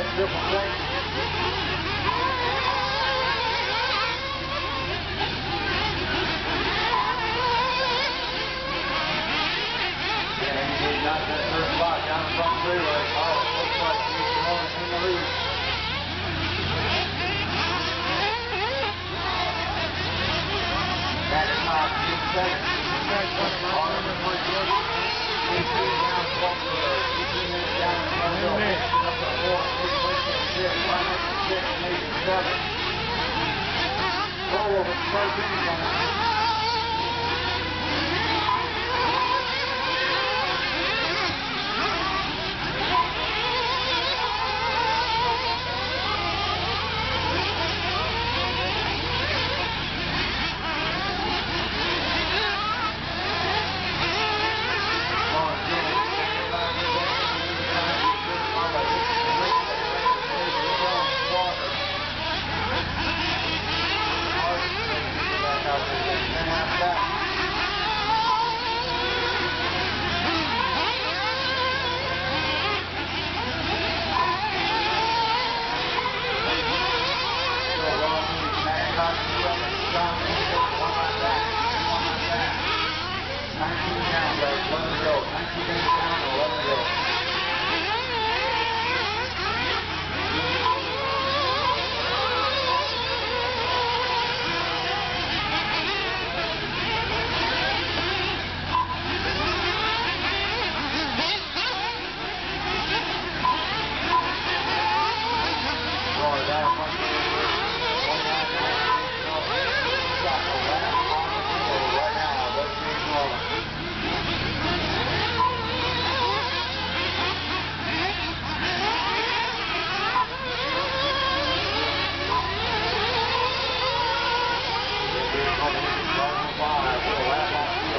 triple safety. Got that third spot down the front freeway. Oh, looks like he's going in the lead. Back at top, in second. On number 14. 18 down, 12 to the 18 minutes down in front of the hill. Up to 4, 8 points to 6, 5 up to 6, maybe 7. Roll over, start finish on it.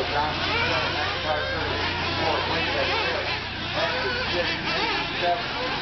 Johnson, 7, 9 car 30, 4, 26, 6, 7.